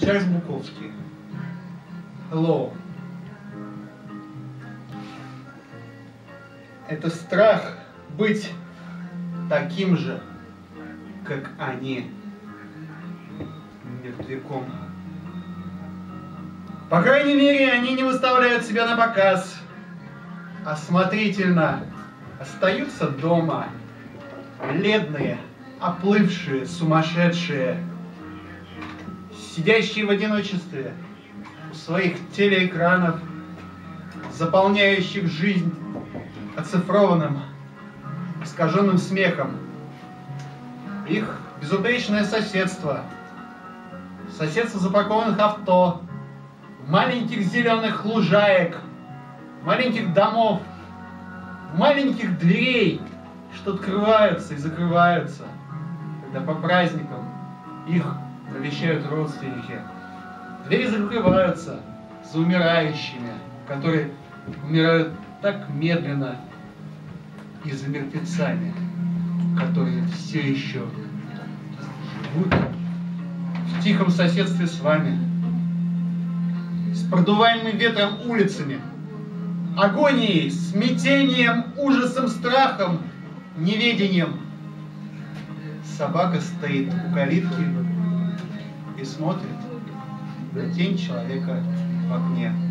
Чарльз Буковский. Hello. Это страх быть таким же, как они, мертвяком. По крайней мере, они не выставляют себя на показ, осмотрительно остаются дома, бледные, оплывшие, сумасшедшие, сидящие в одиночестве у своих телеэкранов, заполняющих жизнь оцифрованным, искаженным смехом. Их безупречное соседство, соседство запаркованных авто, маленьких зеленых лужаек, маленьких домов, маленьких дверей, что открываются и закрываются, когда по праздникам их навещают родственники. Двери закрываются за умирающими, которые умирают так медленно, и за мертвецами, которые все еще живут в тихом соседстве с вами, с продуваемыми ветром улицами, агонией, смятением, ужасом, страхом, неведением. Собака стоит у калитки и смотрит на тень человека в окне.